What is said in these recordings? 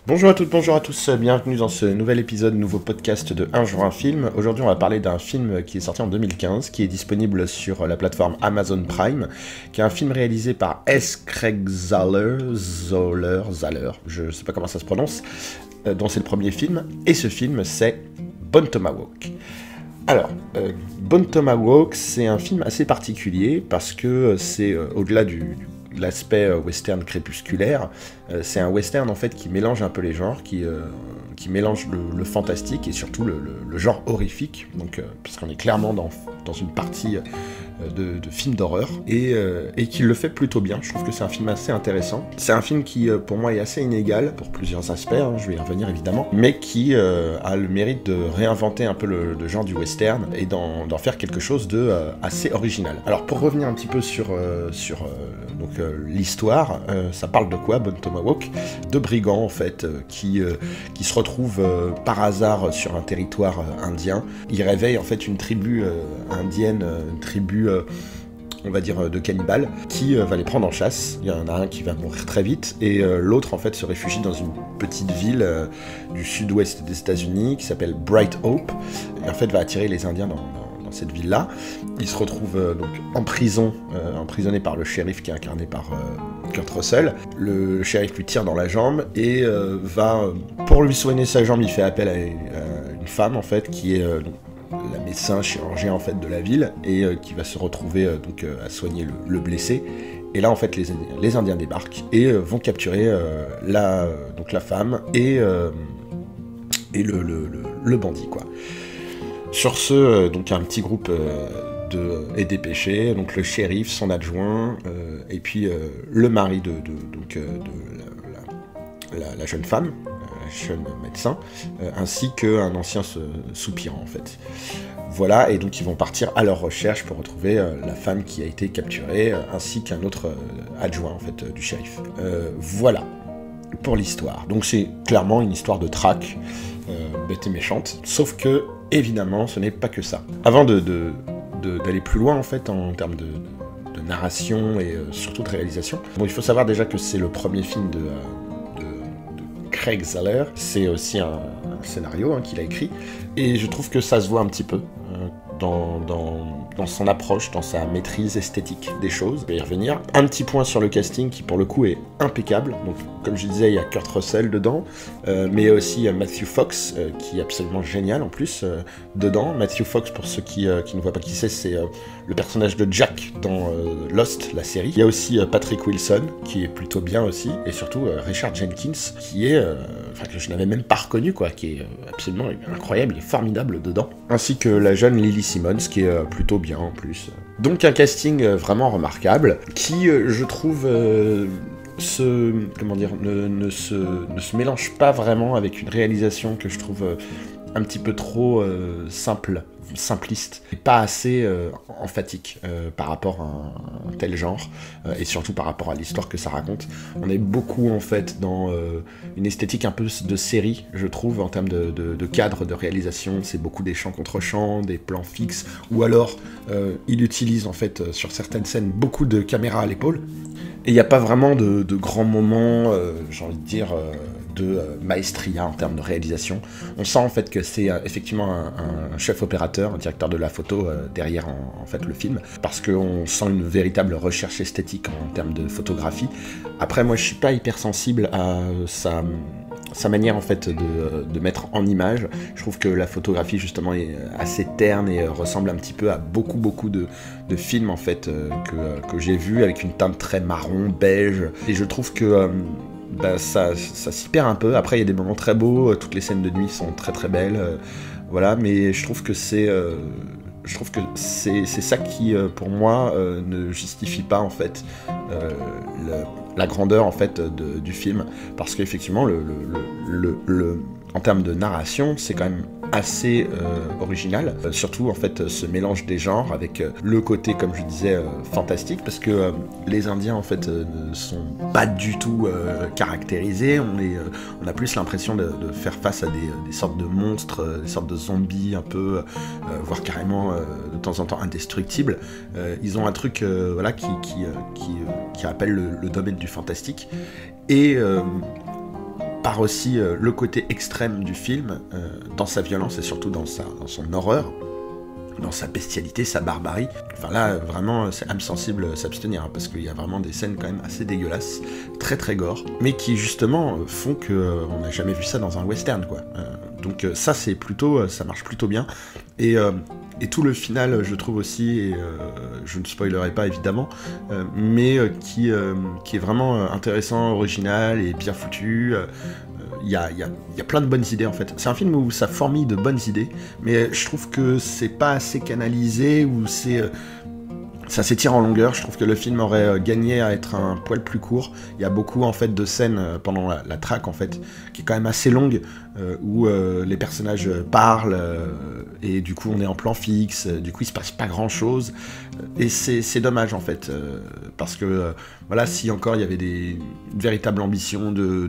Bonjour à toutes, bonjour à tous, bienvenue dans ce nouvel épisode, nouveau podcast de Un jour un film. Aujourd'hui on va parler d'un film qui est sorti en 2015, qui est disponible sur la plateforme Amazon Prime, qui est un film réalisé par S. Craig Zahler, je sais pas comment ça se prononce, dont c'est le premier film, et ce film c'est Bone Tomahawk. Alors, Bone Tomahawk, c'est un film assez particulier parce que c'est au-delà de l'aspect western crépusculaire, c'est un western en fait qui mélange un peu les genres, qui mélange le fantastique et surtout le genre horrifique, donc puisqu'on est clairement dans une partie de film d'horreur, et qui le fait plutôt bien. Je trouve que c'est un film assez intéressant. C'est un film qui, pour moi, est assez inégal pour plusieurs aspects, hein, je vais y revenir évidemment, mais qui a le mérite de réinventer un peu le genre du western et d'en faire quelque chose de assez original. Alors, pour revenir un petit peu sur l'histoire, ça parle de quoi, Bone Tomahawk? De brigands, en fait, qui se retrouvent par hasard sur un territoire indien. Ils réveillent, en fait, une tribu indienne, une tribu on va dire de cannibales, qui va les prendre en chasse. Il y en a un qui va mourir très vite, et l'autre en fait se réfugie dans une petite ville du sud-ouest des États-Unis qui s'appelle Bright Hope, et en fait va attirer les Indiens dans cette ville-là. Il se retrouve donc en prison, emprisonné par le shérif qui est incarné par Kurt Russell. Le shérif lui tire dans la jambe et pour lui soigner sa jambe, il fait appel à une femme en fait qui est la médecin chirurgien en fait de la ville, et qui va se retrouver à soigner le blessé. Et là en fait les Indiens débarquent et vont capturer la femme et le bandit quoi. Sur ce, donc un petit groupe est dépêché, donc le shérif, son adjoint, et puis le mari de la jeune femme, jeune médecin, ainsi qu'un ancien soupirant en fait. Voilà, et donc ils vont partir à leur recherche pour retrouver la femme qui a été capturée, ainsi qu'un autre adjoint en fait du shérif. Voilà pour l'histoire. Donc c'est clairement une histoire de traque, bête et méchante, sauf que évidemment ce n'est pas que ça. Avant d'aller plus loin en fait en termes de narration et surtout de réalisation, bon, il faut savoir déjà que c'est le premier film de Craig Zahler. C'est aussi un scénario qu'il a écrit, et je trouve que ça se voit un petit peu dans son approche, dans sa maîtrise esthétique des choses. Je vais y revenir. Un petit point sur le casting qui pour le coup est impeccable. Donc comme je disais, il y a Kurt Russell dedans, mais aussi Matthew Fox qui est absolument génial en plus dedans. Matthew Fox, pour ceux qui ne voient pas qui c'est le personnage de Jack dans Lost, la série. Il y a aussi Patrick Wilson qui est plutôt bien aussi, et surtout Richard Jenkins qui est que je n'avais même pas reconnu quoi, qui est absolument incroyable, il est formidable dedans, ainsi que la jeune Lily Simmons qui est plutôt bien en plus. Donc un casting vraiment remarquable qui je trouve ne se mélange pas vraiment avec une réalisation que je trouve un petit peu trop simpliste, et pas assez emphatique par rapport à un tel genre, et surtout par rapport à l'histoire que ça raconte. On est beaucoup en fait dans une esthétique un peu de série, je trouve, en termes de cadre de réalisation. C'est beaucoup des champs contre champs, des plans fixes, ou alors il utilise en fait sur certaines scènes beaucoup de caméras à l'épaule, et il n'y a pas vraiment de grands moments, j'ai envie de dire, de maestria en termes de réalisation. On sent en fait que c'est effectivement un chef opérateur, un directeur de la photo derrière en fait le film, parce qu'on sent une véritable recherche esthétique en termes de photographie. Après moi je suis pas hyper sensible à sa manière en fait de mettre en image. Je trouve que la photographie justement est assez terne et ressemble un petit peu à beaucoup de films en fait que j'ai vus avec une teinte très marron, beige, et je trouve que ça s'y perd un peu. Après il y a des moments très beaux, toutes les scènes de nuit sont très très belles, voilà, mais je trouve que c'est ça qui pour moi ne justifie pas en fait la grandeur en fait du film, parce qu'effectivement en termes de narration c'est quand même assez original, surtout en fait ce mélange des genres avec le côté, comme je disais, fantastique, parce que les Indiens en fait ne sont pas du tout caractérisés. On a plus l'impression de faire face à des sortes de monstres, des sortes de zombies un peu, voire carrément de temps en temps indestructibles. Ils ont un truc voilà, qui appelle le domaine du fantastique, et par aussi le côté extrême du film, dans sa violence et surtout dans son horreur, dans sa bestialité, sa barbarie. Enfin là, vraiment, c'est âme sensible s'abstenir, hein, parce qu'il y a vraiment des scènes quand même assez dégueulasses, très très gore, mais qui justement font que on n'a jamais vu ça dans un western, quoi. Donc ça, c'est plutôt, ça marche plutôt bien. Et tout le final, je trouve aussi, et je ne spoilerai pas évidemment, mais qui est vraiment intéressant, original et bien foutu. Il y a plein de bonnes idées en fait. C'est un film où ça fourmille de bonnes idées, mais je trouve que c'est pas assez canalisé, ou ça s'étire en longueur. Je trouve que le film aurait gagné à être un poil plus court. Il y a beaucoup en fait de scènes pendant la traque en fait, qui est quand même assez longue, où les personnages parlent, et du coup on est en plan fixe, du coup il se passe pas grand chose, et c'est dommage en fait, parce que voilà, si encore il y avait une véritable ambition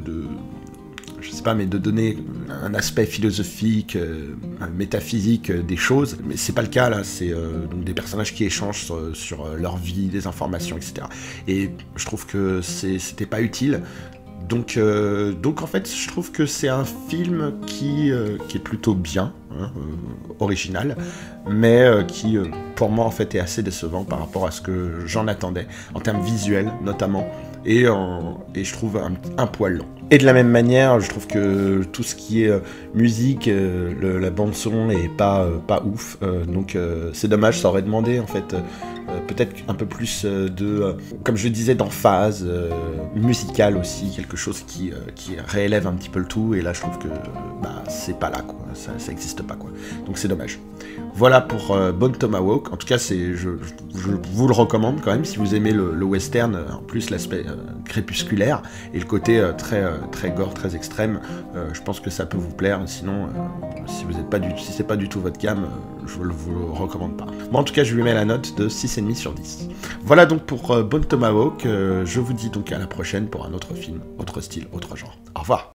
je sais pas, mais de donner un aspect philosophique, métaphysique des choses, mais c'est pas le cas là. C'est donc des personnages qui échangent sur leur vie, des informations, etc. Et je trouve que c'était pas utile. Donc en fait, je trouve que c'est un film qui est plutôt bien, hein, original, mais qui, pour moi, en fait, est assez décevant par rapport à ce que j'en attendais, en termes visuels notamment, et je trouve un poil long. Et de la même manière, je trouve que tout ce qui est musique, la bande-son est pas ouf, donc c'est dommage, ça aurait demandé, en fait, peut-être un peu plus comme je disais, d'emphase musicale aussi, quelque chose qui réélève un petit peu le tout, et là je trouve que c'est pas là, quoi, ça existe pas, quoi, donc c'est dommage. Voilà pour Bone Tomahawk. En tout cas, je vous le recommande quand même si vous aimez le western, en plus l'aspect crépusculaire et le côté très gore, très extrême. Je pense que ça peut vous plaire. Sinon, si c'est pas du tout votre gamme, je ne vous le recommande pas. Moi, en tout cas, je lui mets la note de 6,5 sur 10. Voilà donc pour Bone Tomahawk. Je vous dis donc à la prochaine pour un autre film, autre style, autre genre. Au revoir.